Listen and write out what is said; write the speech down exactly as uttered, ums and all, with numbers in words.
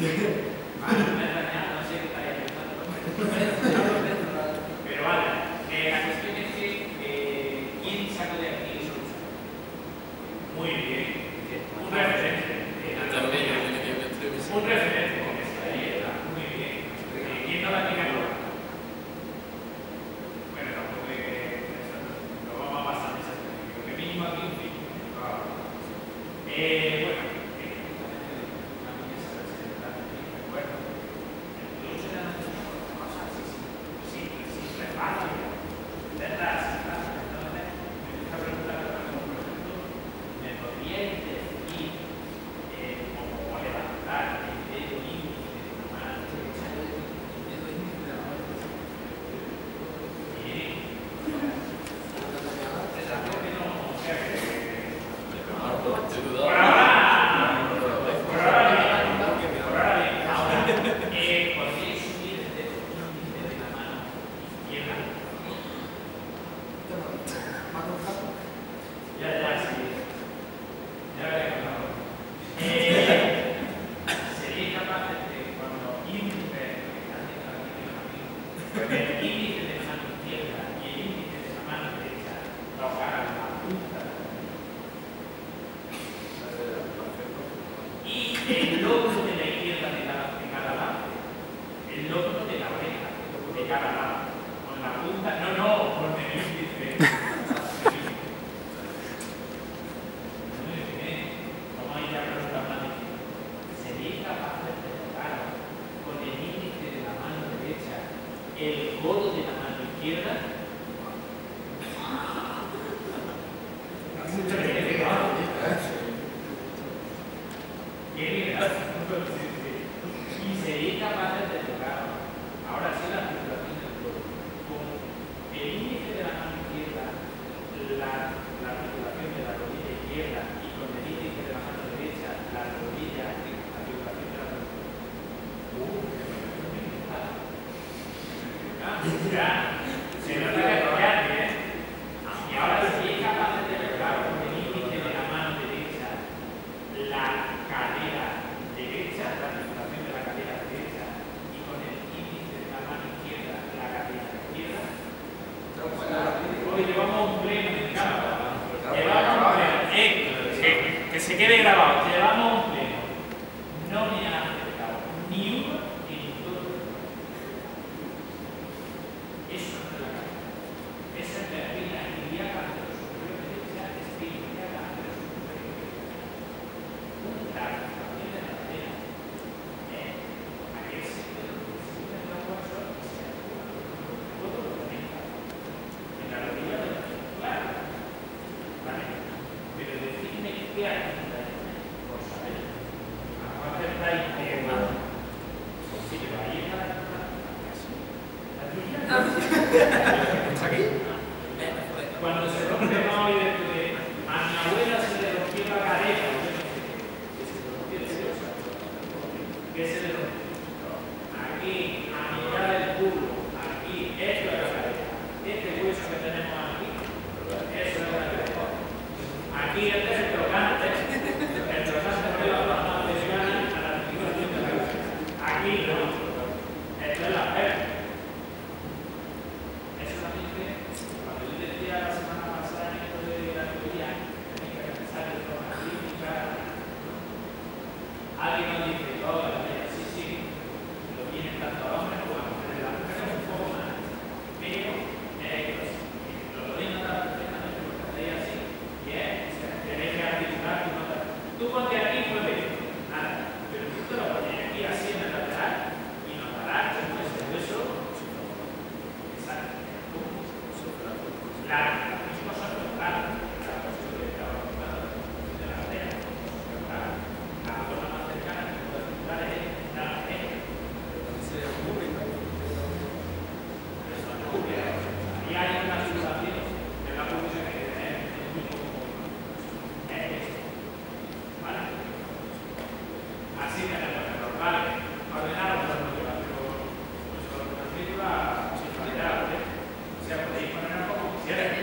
Vale, me he extrañado, no sé qué estaría pensando. Pero vale, eh, la cuestión es que eh, ¿quién sacó de aquí eso? Muy bien. Un referente. Un referente con esta dieta. Muy bien. Eh, ¿Quién no la tiene ahora? Bueno, tampoco es que lo vamos a pasar esa técnica, que mínimo aquí un cinco. Eh, bueno. Yeah.